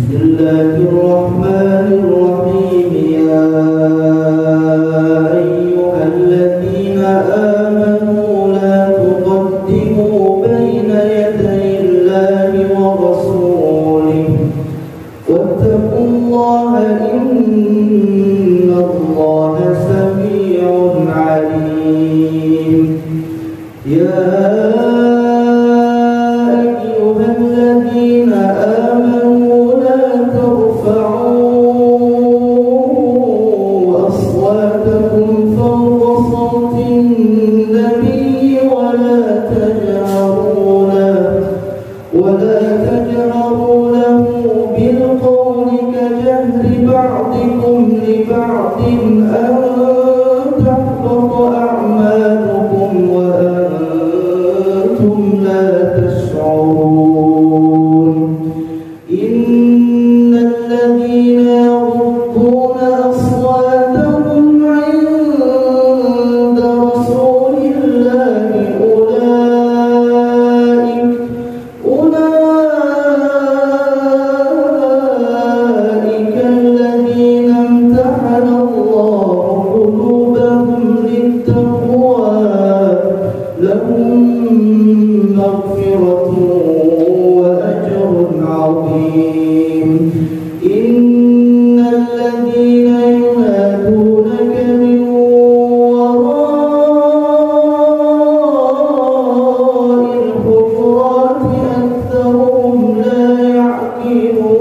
الله الرحمن الرحيم. يا أيها الذين آمنوا لا تقدموا بين يدي الله ورسوله واتقوا الله إن الله سميع عليم. يا أيها الذين آمنوا لا ترفعوا أصواتكم فوق صوت النبي ولا تجهروا له بالقول كجهر بعضكم لبعض أن تحبط أعمالكم وأنتم لا تشعرون. إن الذين يغضون أصواتهم عند رسول الله أولئك الذين امتحن الله قلوبهم للتقوى لهم مغفرة وأجر عظيم. إن الذين ينادونك من وراء الحجرات أكثرهم لا يعقلون.